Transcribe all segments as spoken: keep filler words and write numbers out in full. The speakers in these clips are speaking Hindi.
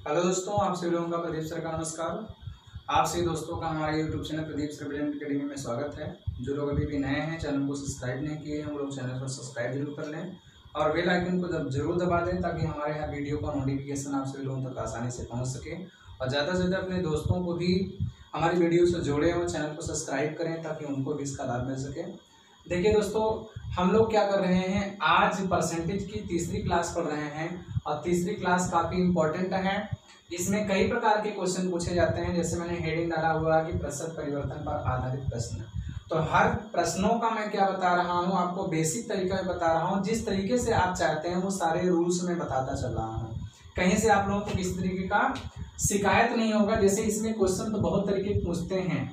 हेलो दोस्तों, आप सभी लोगों का प्रदीप सर का नमस्कार। आप सभी दोस्तों का हमारे YouTube channel Pradeep sir brilliant academy में स्वागत है। जो लोग अभी भी नए हैं, चैनल को सब्सक्राइब नहीं किए हैं, वो लोग चैनल को सब्सक्राइब जरूर कर लें और बेल आइकन को जरूर दबा दें ताकि हमारे यहाँ वीडियो का नोटिफिकेशन आप सभी लोगों तक आसानी से पहुँच सके। और ज़्यादा से ज़्यादा अपने दोस्तों को भी हमारी वीडियो से जोड़ें और चैनल को सब्सक्राइब करें ताकि उनको भी इसका लाभ मिल सके। देखिए दोस्तों, हम लोग क्या कर रहे हैं, आज परसेंटेज की तीसरी क्लास पढ़ रहे हैं और तीसरी क्लास काफ़ी इम्पोर्टेंट है। इसमें कई प्रकार के क्वेश्चन पूछे जाते हैं, जैसे मैंने हेडिंग डाला हुआ कि प्रतिशत परिवर्तन पर आधारित प्रश्न। तो हर प्रश्नों का मैं क्या बता रहा हूँ, आपको बेसिक तरीका में बता रहा हूँ। जिस तरीके से आप चाहते हैं वो सारे रूल्स में बताता चल रहा हूँ। कहीं से आप लोगों को किसी तरीके का शिकायत नहीं होगा। जैसे इसमें क्वेश्चन तो बहुत तरीके पूछते हैं,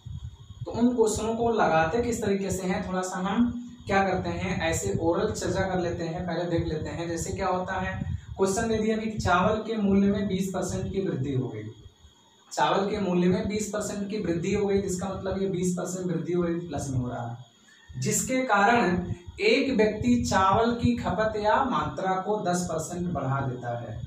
तो उन क्वेश्चनों को लगाते किस तरीके से हैं, थोड़ा सा हम क्या करते हैं, ऐसे ओरल चर्चा कर लेते हैं। पहले देख लेते हैं जैसे क्या होता है। क्वेश्चन दे दिया कि चावल के मूल्य में बीस परसेंट की वृद्धि हो गई। चावल के मूल्य में बीस परसेंट की वृद्धि हो गई, जिसका मतलब ये बीस परसेंट वृद्धि हो गई, प्लस में हो रहा है, जिसके कारण एक व्यक्ति चावल की खपत या मात्रा को दस परसेंट बढ़ा देता है।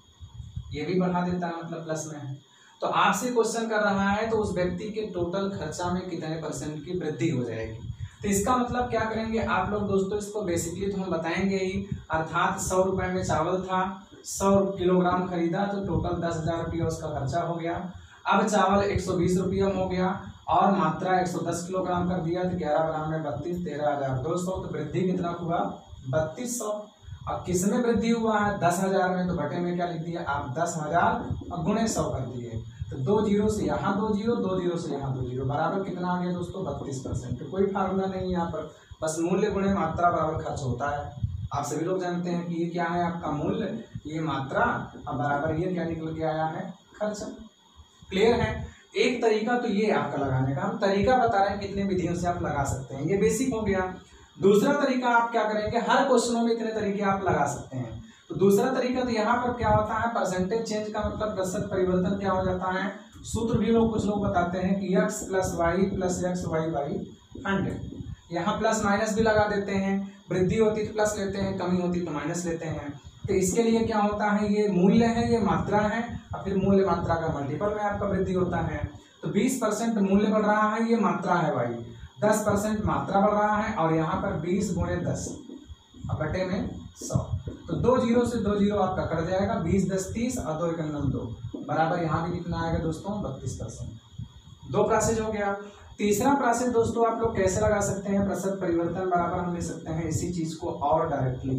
ये भी बढ़ा देता है, मतलब प्लस में है। तो आपसे क्वेश्चन कर रहा है तो उस व्यक्ति के टोटल खर्चा में कितने परसेंट की वृद्धि हो जाएगी। तो इसका मतलब क्या करेंगे आप लोग दोस्तों, इसको बेसिकली तो हम बताएंगे ही। अर्थात सौ रुपए में चावल था, सौ किलोग्राम खरीदा तो टोटल दस हजार रुपया उसका खर्चा हो गया। अब चावल एक सौ बीस रुपया हो गया और मात्रा एक सौ दस किलोग्राम कर दिया, तो ग्यारह ग्राम में बत्तीस, तेरह हजार दो सौ, तो वृद्धि कितना हुआ, बत्तीस सौ। अब किस में वृद्धि हुआ है, दस हजार में, तो बटे में क्या लिख दिया आप, दस हजार और गुणे सौ कर दिए। तो दो जीरो से यहाँ दो जीरो, दो जीरो से यहाँ दो जीरो, बराबर कितना आ गया दोस्तों, बत्तीस परसेंट। तो कोई फार्मूला नहीं है यहाँ पर, बस मूल्य गुणे मात्रा बराबर खर्च होता है। आप सभी लोग जानते हैं कि ये क्या है, आपका मूल्य, ये मात्रा और बराबर ये क्या निकल के आया है, खर्च। क्लियर है। एक तरीका तो ये आपका लगाने का, हम तरीका बता रहे हैं कितने विधियों से आप लगा सकते हैं, ये बेसिक हो गया। दूसरा तरीका आप क्या करेंगे, हर क्वेश्चनों में इतने तरीके आप लगा सकते हैं। तो दूसरा तरीका तो यहाँ पर क्या होता है, परसेंटेज चेंज का मतलब प्रतिशत परिवर्तन क्या हो जाता है। सूत्र भी लोग कुछ लोग बताते हैं कि x plus y plus x y by hundred. यहाँ प्लस माइनस भी लगा देते हैं, वृद्धि होती तो प्लस लेते हैं, कमी होती तो माइनस लेते हैं। तो इसके लिए क्या होता है, ये मूल्य है, ये मात्रा है और फिर मूल्य मात्रा का मल्टीपल में आपका वृद्धि होता है। तो बीस परसेंट मूल्य बढ़ रहा है, ये मात्रा है वाई, दस परसेंट मात्रा बढ़ रहा है और यहाँ पर बीस गुणे दस बटे में सौ। तो दो जीरो से दो जीरो आपका कट जाएगा, बीस दस तीस और दो एक नम दो, बराबर यहाँ भी कितना आएगा दोस्तों, बत्तीस परसेंट। दो प्रोसेस हो गया। तीसरा प्रोसेस दोस्तों आप लोग कैसे लगा सकते हैं, प्रतिशत परिवर्तन बराबर हम ले सकते हैं इसी चीज को और डायरेक्टली।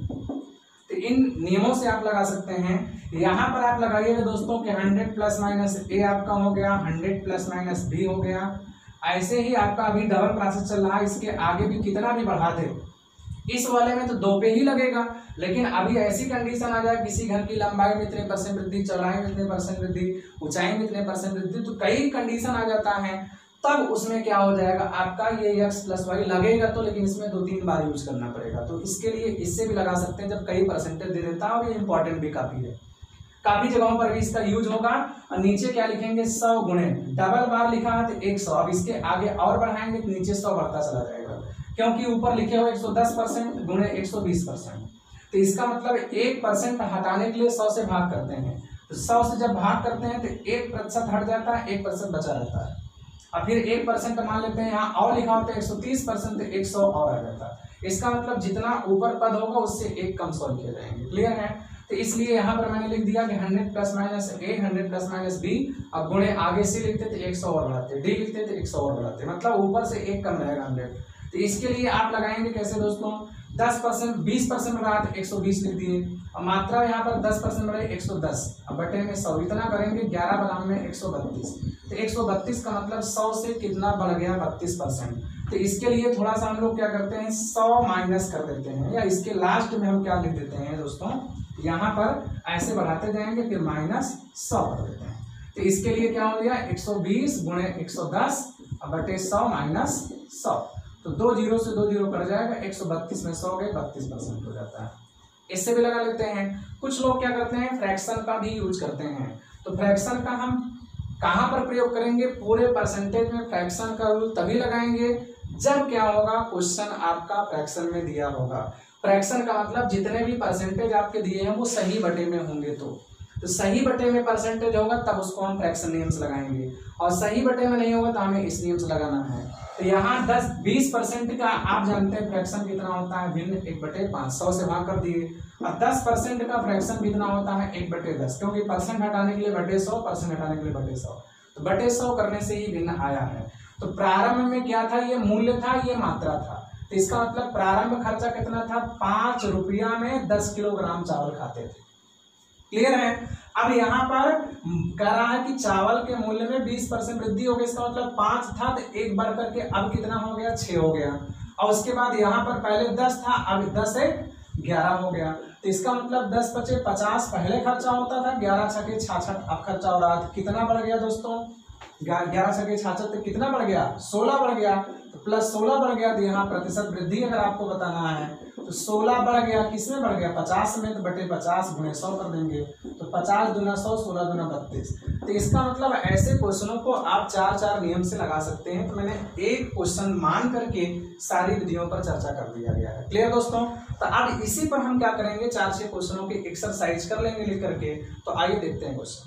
तो इन नियमों से आप लगा सकते हैं। यहाँ पर आप लगाइएगा दोस्तों कि हंड्रेड प्लस माइनस ए आपका हो गया, हंड्रेड प्लस माइनस बी हो गया। ऐसे ही आपका अभी डबल प्रोसेस चल रहा है, इसके आगे भी कितना भी बढ़ा दे, इस वाले में तो दो पे ही लगेगा। लेकिन अभी ऐसी कंडीशन आ जाए, किसी घर की लंबाई में इतने परसेंट वृद्धि, चौड़ाई में इतने परसेंट वृद्धि, ऊंचाई में इतने परसेंट वृद्धि, तो कई कंडीशन आ जाता है, तब उसमें क्या हो जाएगा आपका, ये x प्लस वाई लगेगा तो, लेकिन इसमें दो तीन बार यूज करना पड़ेगा। तो इसके लिए इससे भी लगा सकते हैं जब कई परसेंटेज दे देता है, और ये इंपॉर्टेंट भी काफी है, काफी जगहों पर भी इसका यूज होगा। और नीचे क्या लिखेंगे, सौ गुणे, डबल बार लिखा है तो एक सौ, अब इसके आगे और बढ़ाएंगे तो नीचे सौ बढ़ता चला जाएगा, क्योंकि ऊपर लिखे हुए एक सौ दस परसेंट गुणे एक सौ बीस परसेंट। तो इसका मतलब एक परसेंट हटाने के लिए सौ से भाग करते हैं। तो सौ से जब भाग करते हैं तो एक प्रतिशत हट जाता है, एक प्रतिशत बचा रहता है। और फिर एक परसेंट मान लेते हैं, यहाँ और लिखा होता है एक सौ तीस परसेंट, तो एक सौ और आ जाता है। इसका मतलब जितना ऊपर पद होगा उससे एक कम सौ लिखे जाएंगे। क्लियर है। तो इसलिए यहाँ पर मैंने लिख दिया कि hundred plus minus a, hundred plus minus b, अब गुणे आगे से लिखते थे एक सौ और बढ़ाते, डी लिखते थे एक सौ और बढ़ाते, मतलब ऊपर से एक कम रहेगा हंड्रेड। तो इसके लिए आप लगाएंगे कैसे दोस्तों, दस परसेंट बीस परसेंट बढ़ा तो एक सौ बीस लिख दिए, और मात्रा यहाँ पर दस परसेंट बढ़े एक सौ दस, अब बटे में सौ, इतना करेंगे ग्यारह बराबर में एक सौ बत्तीस। तो एक सौ बत्तीस का मतलब सौ से कितना बढ़ गया, बत्तीस परसेंट। तो इसके लिए थोड़ा सा हम लोग क्या करते हैं, सौ माइनस कर देते हैं, या इसके लास्ट में हम क्या लिख देते हैं दोस्तों, यहाँ पर ऐसे बढ़ाते जाएंगे फिर माइनस सौ कर देते हैं। तो इसके लिए क्या हो गया, एक सौ बीस गुणे एक सौ दस बटे सौ माइनस सौ। तो दो जीरो से दो जीरो कट जाएगा, एक सौ बत्तीस में सौ गए, बत्तीस परसेंट हो जाता है। इससे भी लगा लेते हैं। कुछ लोग क्या करते हैं, फ्रैक्शन का भी यूज करते हैं। तो फ्रैक्शन का हम कहाँ पर प्रयोग करेंगे, पूरे परसेंटेज में फ्रैक्शन का रूल तभी लगाएंगे जब क्या होगा, क्वेश्चन आपका फ्रैक्शन में दिया होगा। फ्रैक्शन का मतलब जितने भी परसेंटेज आपके दिए हैं वो सही बटे में होंगे। तो तो सही बटे में परसेंटेज होगा तब उसको हम फ्रैक्शन नियम से लगाएंगे, और सही बटे में नहीं होगा तो हमें इस नियम से लगाना है। तो यहाँ दस बीस परसेंट का आप जानते हैं फ्रैक्शन कितना होता है, भिन्न एक बटे पाँच, सौ से भाग कर दिए। और दस परसेंट का फ्रैक्शन कितना होता है, एक बटे दस, क्योंकि परसेंट हटाने के लिए बटे सौ, परसेंट हटाने के लिए बटे सौ, तो बटे सौ करने से ही भिन्न आया है। तो प्रारंभ में क्या था, ये मूल्य था, ये मात्रा था, तो इसका मतलब प्रारंभ खर्चा कितना था, पांच रुपया में दस किलोग्राम चावल खाते थे। क्लियर है। अब यहाँ पर कह रहा है कि चावल के मूल्य में बीस परसेंट वृद्धि हो गई, इसका मतलब पांच था तो एक बढ़ करके अब कितना हो गया, छह हो गया। और उसके बाद यहाँ पर पहले दस था, अब दस से ग्यारह हो गया, तो इसका मतलब दस पचे पचास पहले खर्चा होता था, ग्यारह छके छाछठ अब खर्चा हो रहा था। कितना बढ़ गया दोस्तों, ग्यारह छके छाछठ तो कितना बढ़ गया, सोलह बढ़ गया, तो प्लस सोलह बढ़ गया। तो यहाँ प्रतिशत वृद्धि अगर आपको बताना है तो सोलह बढ़ गया, किसमें बढ़ गया, पचास में, तो बटे पचास गुणे सौ कर देंगे, तो पचास दूना सौ, सोलह दूना बत्तीस। तो इसका मतलब ऐसे क्वेश्चनों को आप चार चार नियम से लगा सकते हैं। तो मैंने एक क्वेश्चन मान करके सारी विधियों पर चर्चा कर दिया गया है। क्लियर दोस्तों। तो अब इसी पर हम क्या करेंगे, चार छह क्वेश्चनों की एक्सरसाइज कर लेंगे लिख करके। तो आइए देखते हैं क्वेश्चन।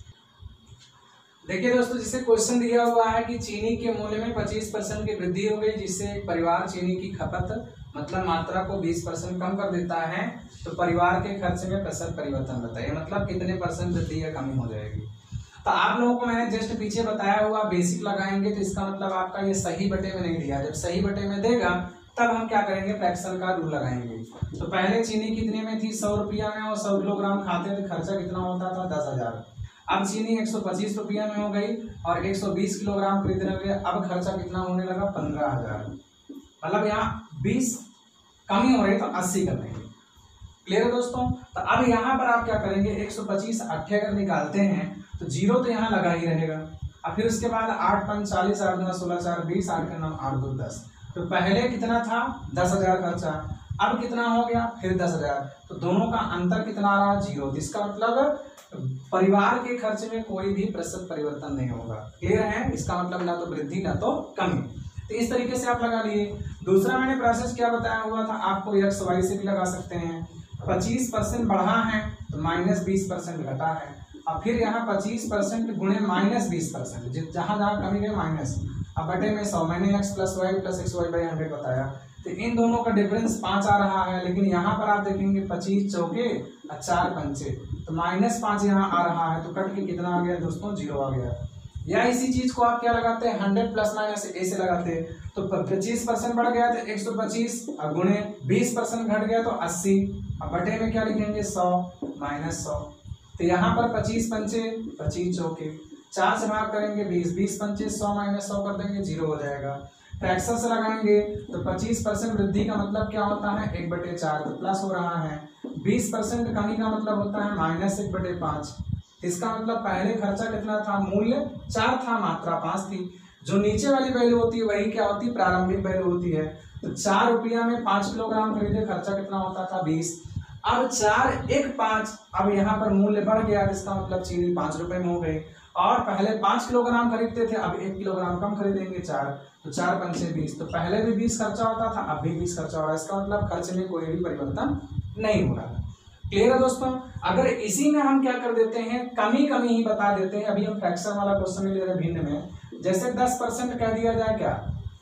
देखिए दोस्तों, जिसे क्वेश्चन दिया हुआ है कि चीनी के मूल्य में पच्चीस परसेंट की वृद्धि हो गई, जिससे एक परिवार चीनी की खपत मतलब मात्रा को बीस परसेंट कम कर देता है, तो परिवार के खर्च में प्रतिशत परिवर्तन बताइए, मतलब कितने परसेंट वृद्धि या कमी हो जाएगी। तो आप लोगों को मैंने जस्ट पीछे बताया हुआ बेसिक लगाएंगे, तो इसका मतलब आपका ये सही बटे में नहीं दिया, जब सही बटे में देगा तब हम क्या करेंगे, फ्रैक्शन का रूल लगाएंगे। तो पहले चीनी कितने में थी, सौ रुपया में, और सौ किलोग्राम खाते थे, खर्चा कितना होता था, दस हजार। अब चीनी एक सौ पच्चीस रुपया में हो गई और एक सौ बीस किलोग्राम खरीदने लगे, अब खर्चा कितना होने लगा, पंद्रह हजार। मतलब यहाँ बीस कमी हो रही तो अस्सी कर देंगे। क्लियर है दोस्तों। तो अब यहाँ पर आप क्या करेंगे, एक सौ पच्चीस अट्ठे अगर निकालते हैं तो जीरो तो यहाँ लगा ही रहेगा। अब फिर उसके बाद आठ पंच चालीस, आठ दूना सोलह, चार बीस, आठ का नाम आठ दो दस। तो पहले कितना था, दस हजार खर्चा, अब कितना हो गया, फिर दस हजार। तो दोनों का अंतर कितना आ रहा, जीरो। इसका मतलब परिवार के खर्च में कोई भी प्रतिशत परिवर्तन नहीं होगा। क्लियर है। इसका मतलब ना तो वृद्धि ना तो कमी। तो इस तरीके से आप लगा लिए। दूसरा मैंने प्रोसेस क्या बताया हुआ था आपको, एक्स वाई से भी लगा सकते हैं। पच्चीस परसेंट बढ़ा है तो माइनस बीस परसेंट घटा है, अब फिर यहाँ पच्चीस परसेंट गुणे माइनस बीस परसेंट, जहां जहां कमी गई माइनस, अब बटे में सौ। मैंने x plus y plus x y by hundred बताया, तो इन दोनों का डिफरेंस पाँच आ रहा है, लेकिन यहाँ पर आप देखेंगे पच्चीस चौके और चार पंचे, तो माइनस पाँच यहाँ आ रहा है, तो कट के कितना आ गया दोस्तों, जीरो आ गया। या इसी चीज को आप क्या लगाते हैं, हंड्रेड प्लस माइनस ए से लगाते हैं, तो पच्चीस परसेंट बढ़ गया तो एक सौ पच्चीस, और गुणे बीस परसेंट घट गया तो अस्सी, अब बटे में क्या लिखेंगे, सौ माइनस सौ। तो यहाँ पर पच्चीस पंचे पच्चीस चौके, चार से भाग करेंगे बीस, बीस पंचे सौ माइनस सौ कर देंगे, जीरो हो जाएगा। फ्रैक्शन से लगाएंगे तो पच्चीस परसेंट वृद्धि का मतलब क्या होता है, एक बटे चार, तो प्लस हो रहा है। बीस परसेंट कमी का मतलब होता है माइनस एक बटे पाँच। इसका मतलब पहले खर्चा कितना था, मूल्य चार था, मात्रा पाँच थी। जो नीचे वाली वैल्यू होती है वही क्या होती है, प्रारंभिक वैल्यू होती है। तो चार रुपया में पाँच किलोग्राम खरीदे, खर्चा कितना होता था, बीस। अब चार एक पाँच, अब यहाँ पर मूल्य बढ़ गया, इसका मतलब चीनी पाँच रुपए में हो गई, और पहले पाँच किलोग्राम खरीदते थे, अब एक किलोग्राम कम खरीदेंगे, चार, तो चार पंचे बीस। तो पहले भी बीस खर्चा होता था, अब भी बीस खर्चा हो रहा है, इसका मतलब खर्च में कोई भी परिवर्तन नहीं हो रहा। क्लियर है दोस्तों। अगर इसी में हम क्या कर देते हैं, कमी कमी ही बता देते हैं। अभी हम फ्रैक्शन वाला क्वेश्चन ले रहे हैं भिन्न में, जैसे दस परसेंट कह दिया जाए, क्या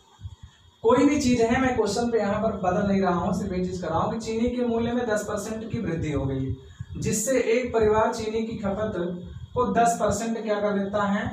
कोई भी चीज है, मैं क्वेश्चन पे यहाँ पर बदल नहीं रहा हूँ, सिर्फ एक चीज कर रहा हूँ कि चीनी के मूल्य में दस परसेंट की वृद्धि हो गई, जिससे एक परिवार चीनी की खपत को दस परसेंट क्या कर देता है,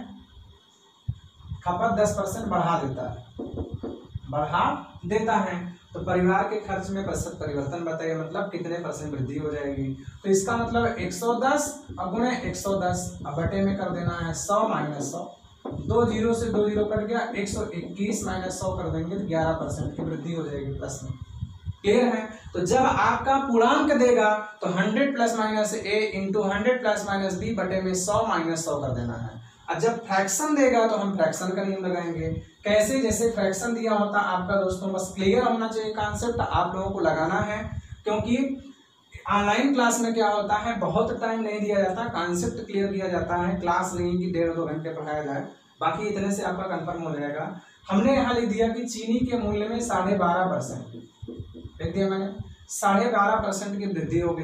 खपत दस परसेंट बढ़ा देता है, बढ़ा देता है। तो परिवार के खर्च में प्रतिशत परिवर्तन बताइए, मतलब कितने परसेंट वृद्धि हो जाएगी। तो इसका मतलब एक सौ दस और गुणे एक सौ दस, अब बटे में कर देना है सौ माइनस सौ, दो जीरो से दो जीरो कट गया, एक सौ इक्कीस माइनस सौ कर देंगे तो ग्यारह परसेंट की वृद्धि हो जाएगी प्लस में। क्लियर है। तो जब आपका पूर्णांक देगा तो hundred plus minus a into hundred plus minus b बटे में सौ माइनस सौ कर देना है। और जब फ्रैक्शन देगा तो हम फ्रैक्शन का नियम लगाएंगे। कैसे, जैसे फ्रैक्शन दिया होता आपका दोस्तों, बस क्लियर होना चाहिए कॉन्सेप्ट, आप लोगों को लगाना है, क्योंकि ऑनलाइन क्लास में क्या होता है, बहुत टाइम नहीं दिया जाता, कॉन्सेप्ट क्लियर दिया जाता है, क्लास नहीं कि डेढ़ दो घंटे पढ़ाया जाए, बाकी इतने से आपका कंफर्म हो जाएगा। हमने यहाँ लिख दिया कि चीनी के मूल्य में साढ़े बारह परसेंट लिख दिया मैंने, साढ़े बारह परसेंट की वृद्धि हो गई,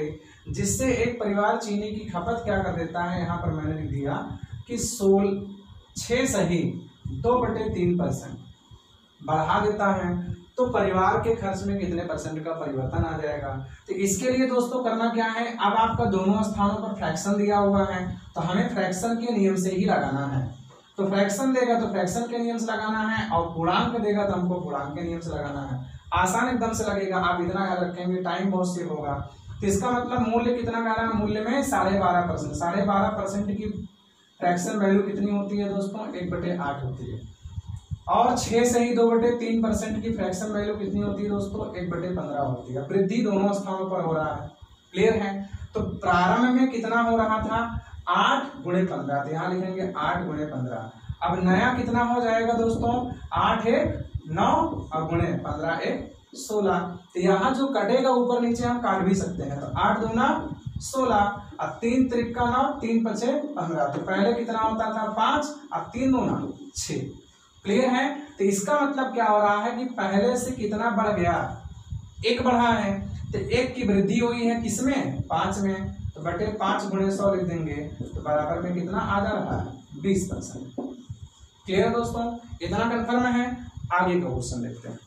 जिससे एक परिवार चीनी की खपत क्या कर देता है, यहाँ पर मैंने लिख दिया कि सोल छः सही दो बटे तीन परसेंट बढ़ा देता है, तो परिवार के खर्च में कितने परसेंट का परिवर्तन आ जाएगा। तो इसके लिए दोस्तों करना क्या है, अब आपका दोनों स्थानों पर फ्रैक्शन दिया हुआ है तो हमें फ्रैक्शन के नियम से ही लगाना है। तो फ्रैक्शन देगा तो फ्रैक्शन के नियम से लगाना है, और पूर्णांक देगा तो हमको पूर्णांक के नियम से लगाना है। आसान एकदम से लगेगा, आप इतना याद रखेंगे, टाइम बहुत सेव होगा। तो इसका मतलब मूल्य कितना कह रहा है, मूल्य में साढ़े बारह परसेंट साढ़े बारह परसेंट की फ्रैक्शन वैल्यू कितनी होती है दोस्तों, एक बटे आठ होती है। और छह से ही दो बटे तीन परसेंट की फ्रैक्शन वैल्यू कितनी होती है दोस्तों, एक बटे पंद्रह होती है। वृद्धि दोनों स्थानों पर हो रहा है, क्लियर है। तो प्रारंभ में कितना हो रहा था, आठ गुणे पंद्रह, तो यहाँ लिखेंगे आठ गुणे पंद्रह। अब नया कितना हो जाएगा दोस्तों, आठ एक नौ और गुणे पंद्रह एक सोलह। तो यहाँ जो कटेगा ऊपर नीचे हम काट भी सकते हैं, तो आठ दूना सोलह, अब तीन त्रिका नौ, तीन पचे पंद्रह। तो पहले कितना होता था पांच, अब तीन दूना छह, क्लियर है। तो इसका मतलब क्या हो रहा है कि पहले से कितना बढ़ गया, एक बढ़ा है, तो एक की वृद्धि हुई है किसमें, पांच में, तो बटे पांच गुणे सौ लिख देंगे, तो बराबर में कितना आ जा रहा है, बीस परसेंट। क्लियर दोस्तों, इतना कंफर्म है। आगे का क्वेश्चन देखते हैं।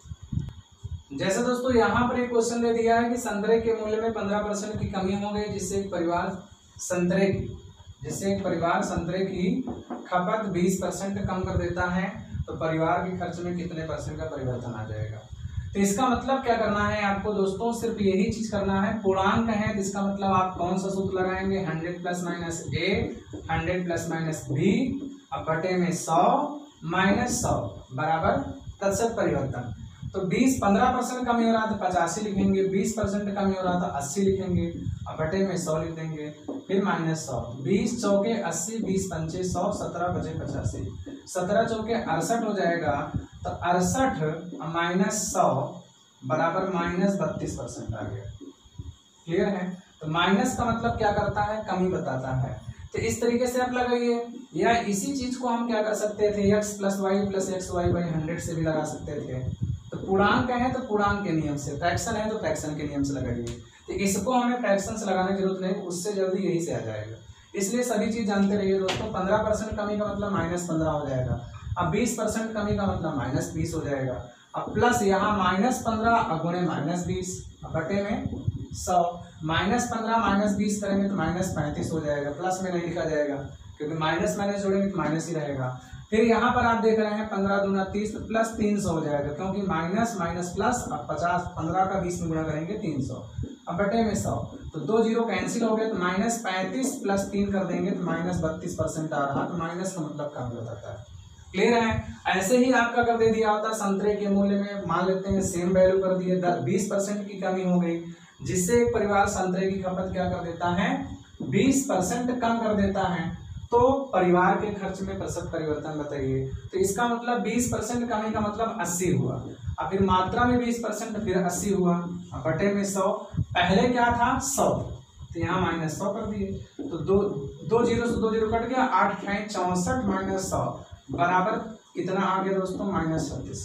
जैसे दोस्तों यहाँ पर एक क्वेश्चन दे दिया है कि संतरे के मूल्य में पंद्रह परसेंट की कमी हो गई, जिससे एक परिवार संतरे की जिससे एक परिवार संतरे की खपत बीस परसेंट कम कर देता है, तो परिवार के खर्च में कितने परसेंट का परिवर्तन आ जाएगा। तो इसका मतलब क्या करना है आपको दोस्तों, सिर्फ यही चीज करना है, पूर्णांक है तो इसका मतलब आप कौन सा सूत्र लगाएंगे, hundred plus minus a, hundred plus minus b, अब बटे में सौ माइनस सौ बराबर प्रतिशत परिवर्तन। तो बीस पंद्रह परसेंट कमी हो रहा था पचासी लिखेंगे, बीस परसेंट कमी हो रहा था अस्सी लिखेंगे, अब बटे में सौ लिख देंगे, फिर माइनस सौ, बीस चौके अस्सी, बीस पंचे सौ, सत्रह बचे पचासी, सत्रह चौके अड़सठ हो जाएगा, तो अड़सठ माइनस सौ बराबर माइनस बत्तीस परसेंट आ गया। क्लियर है। तो माइनस का मतलब क्या करता है, कमी बताता है। तो इस तरीके से आप लगाइए, या इसी चीज को हम क्या कर सकते थे, x plus y plus x y by hundred से भी लगा सकते थे। तो पूर्णांक है तो पूर्णांक के नियम से, फ्रैक्शन है तो फ्रैक्शन के नियम से लगाइए। तो इसको हमें फ्रैक्शन से लगाने की जरूरत नहीं, उससे जल्दी यही से आ जाएगा। इसलिए सभी चीज जानते रहिए दोस्तों। पंद्रह परसेंट कमी का मतलब माइनस पंद्रह हो जाएगा, अब बीस परसेंट कमी का मतलब माइनस बीस हो जाएगा, अब प्लस यहाँ माइनस पंद्रह गुणे माइनस बीस, बटे में सौ, माइनस पंद्रह माइनस बीस करेंगे तो माइनस पैंतीस हो जाएगा, प्लस में नहीं लिखा जाएगा क्योंकि माइनस माइनस जोड़ेंगे तो माइनस ही रहेगा। फिर यहाँ पर आप देख रहे हैं पंद्रह दूना तीस, तो प्लस तीन सौ हो जाएगा, क्योंकि माइनस माइनस प्लस, अब पचास पंद्रह का बीस में गुणा करेंगे तीन सौ, अब बटे में सौ, तो दो जीरो कैंसिल हो गए, तो माइनस पैंतीस प्लस तीन कर देंगे तो माइनस बत्तीस परसेंट आ रहा, तो माइनस का मतलब कम बताता है। क्लियर है। ऐसे ही आपका कर दे दिया होता संतरे के मूल्य में, मान लेते हैं सेम वैल्यू कर दिए, बीस परसेंट की कमी हो गई, जिससे एक परिवार संतरे की खपत क्या कर देता है, बीस परसेंट कम कर देता है, तो परिवार के खर्च में प्रतिशत परिवर्तन बताइए। तो इसका मतलब बीस परसेंट कमी का मतलब अस्सी हुआ, अब फिर मात्रा में बीस परसेंट फिर अस्सी हुआ, अब बटे में सौ, पहले क्या था सौ, तो यहाँ माइनस सौ कर दिए, तो दो दो जीरो से दो जीरो कट गया, आठ अठाई चौसठ माइनस सौ बराबर कितना आ गया दोस्तों, माइनस छत्तीस।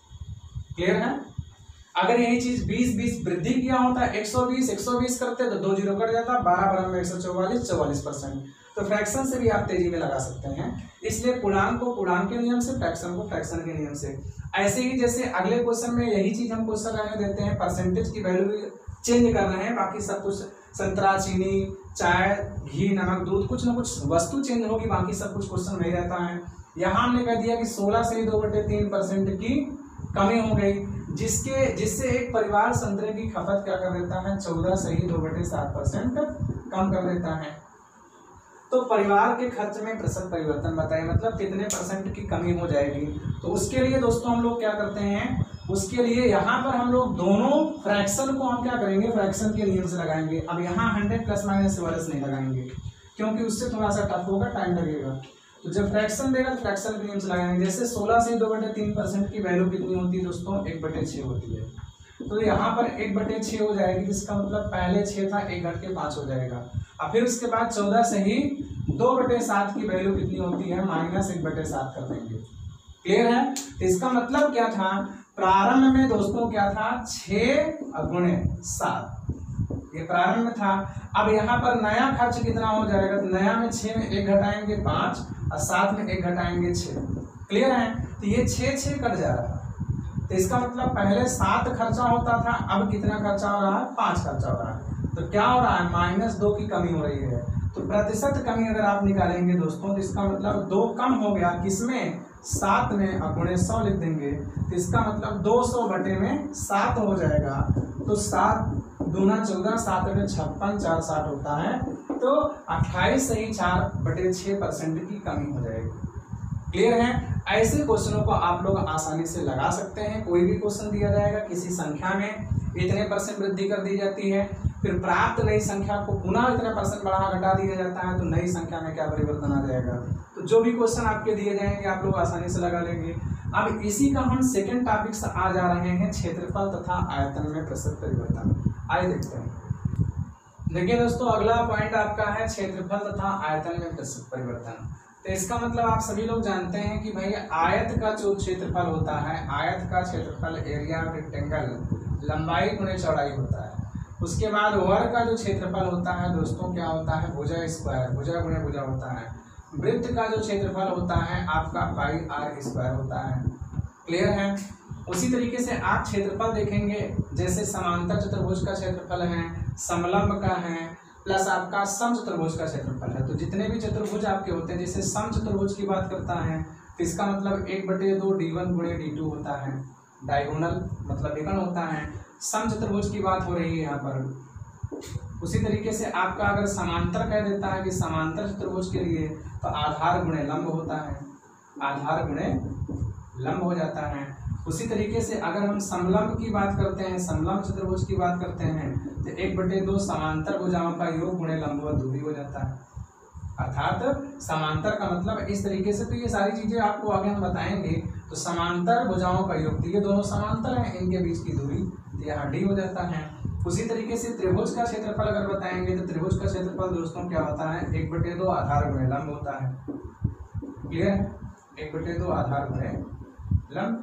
क्लियर है। अगर यही चीज बीस बीस वृद्धि किया होता एक सौ बीस एक सौ बीस करते तो दो जीरो कट जाता, बारह बारह में एक सौ चौवालीस चौवालीस परसेंट। तो फ्रैक्शन से भी आप तेजी में लगा सकते हैं, इसलिए पूर्णांक को पूर्णांक के नियम से, फ्रैक्शन को फ्रैक्शन के नियम से। ऐसे ही जैसे अगले क्वेश्चन में यही चीज हम क्वेश्चन रहने देते हैं, परसेंटेज की वैल्यू चेंज कर रहे हैं, बाकी सब कुछ संतरा चीनी चाय घी नमक दूध कुछ ना कुछ वस्तु चेंज होगी, बाकी सब कुछ क्वेश्चन नहीं रहता है। यहाँ हमने कह दिया कि सोलह से दो बटे तीन परसेंट की कमी हो गई, जिसके जिससे एक परिवार संतरे की खपत क्या कर देता है, चौदह से ही दो बटे सात परसेंट कम कर देता है। तो परिवार के खर्च में प्रतिशत परिवर्तन बताइए, मतलब कितने परसेंट की कमी हो जाएगी। तो उसके लिए दोस्तों हम लोग क्या करते हैं, उसके लिए यहाँ पर हम लोग दोनों फ्रैक्शन को हम क्या करेंगे, फ्रैक्शन के नियम से लगाएंगे। अब यहाँ हंड्रेड प्लस माइनस वायरस नहीं लगाएंगे, क्योंकि उससे थोड़ा सा टफ होगा, टाइम लगेगा। तो जब फ्रैक्शन देगा तो फ्रैक्शन के नियम से लगाएंगे। जैसे सोलह से दो बटे तीन परसेंट की वैल्यू कितनी होती है दोस्तों, एक बटे छः होती है। तो यहाँ पर एक बटे छः हो जाएगी, जिसका मतलब पहले छः था एक घट के पाँच हो जाएगा। अब फिर उसके बाद चौदह से ही दो बटे सात की वैल्यू कितनी होती है, माइनस एक बटे सात कर देंगे। क्लियर है। तो इसका मतलब क्या था, प्रारंभ में दोस्तों क्या था, छः गुणे सात, ये प्रारंभ में था। अब यहाँ पर नया खर्च कितना हो जाएगा, तो नया में छः में एक घटाएंगे पाँच और सात में एक घटाएंगे छः। क्लियर है, तो ये छः छः कट जा रहा है, तो इसका मतलब पहले सात खर्चा होता था, अब कितना खर्चा हो रहा है, पाँच खर्चा हो रहा है। तो क्या हो रहा है, माइनस दो की कमी हो रही है। तो प्रतिशत कमी अगर आप निकालेंगे दोस्तों, तो इसका मतलब दो कम हो गया, किसमें, सात में, और गुणे सौ लिख देंगे, तो इसका मतलब दो सौ बटे में सात हो जाएगा। तो सात दूना चौदह, सात में छप्पन, चार साठ होता है, तो अट्ठाईस सही चार बटे छः परसेंट की कमी हो जाएगी। क्लियर है, ऐसे क्वेश्चनों को आप लोग आसानी से लगा सकते हैं। कोई भी क्वेश्चन दिया जाएगा, किसी संख्या में इतने परसेंट वृद्धि कर दी जाती है, फिर प्राप्त नई संख्या को पुनः इतने परसेंट बढ़ा घटा दिया जाता है, तो नई संख्या में क्या परिवर्तन आ जाएगा। तो जो भी क्वेश्चन आपके दिए जाएंगे आप लोग आसानी से लगा लेंगे। अब इसी का हम सेकंड टॉपिक से आ जा रहे हैं, क्षेत्रफल तथा आयतन में प्रतिशत परिवर्तन। आइए देखते हैं। देखिए दोस्तों, अगला पॉइंट आपका है क्षेत्रफल तथा आयतन में प्रतिशत परिवर्तन। तो इसका मतलब आप सभी लोग जानते हैं कि भाई आयत का जो क्षेत्रफल होता है, आयत का क्षेत्रफल एरिया ऑफ रेक्टेंगल लंबाई गुणे चौड़ाई होता है। उसके बाद वर्ग का जो क्षेत्रफल होता है दोस्तों क्या होता है, भुजा स्क्वायर, भुजा गुणे भुजा होता है। वृत्त का जो क्षेत्रफल होता है आपका पाई आर स्क्वायर होता है। क्लियर है, उसी तरीके से आप क्षेत्रफल देखेंगे, जैसे समांतर चतुर्भुज का क्षेत्रफल है, समलंब का है, प्लस आपका सम चतुर्भुज का क्षेत्रफल है। तो जितने भी चतुर्भुज आपके होते हैं, जैसे सम चतुर्भुज की बात करता है तो इसका मतलब एक बटे दो डी वन गुणे डी टू होता है, डायगोनल मतलब विकर्ण होता है। सम चतुर्भुज की बात हो रही है यहाँ पर। उसी तरीके से आपका अगर समांतर कह देता है कि समांतर चतुर्भुज के लिए तो आधार गुणे लंब होता है, आधार गुणे लंब हो जाता है। उसी तरीके से अगर हम समलंब की बात करते हैं, समलंब चतुर्भुज की बात करते हैं, तो एक बटे दो समांतर भुजाओं का योग गुणे लंबवत दूरी हो जाता है। अर्थात समांतर का मतलब इस तरीके से, तो ये सारी चीजें आपको आगे हम बताएंगे। तो समांतर भुजाओं का योग, तो ये दोनों समांतर हैं, इनके बीच की दूरी तो यहाँ डी हो जाता है। उसी तरीके से त्रिभुज का क्षेत्रफल अगर बताएंगे तो त्रिभुज का क्षेत्रफल दोस्तों क्या होता है, एक बटे दो आधार गुणे लंब होता है। क्लियर है, एक बटे दो आधार गुणे लंब,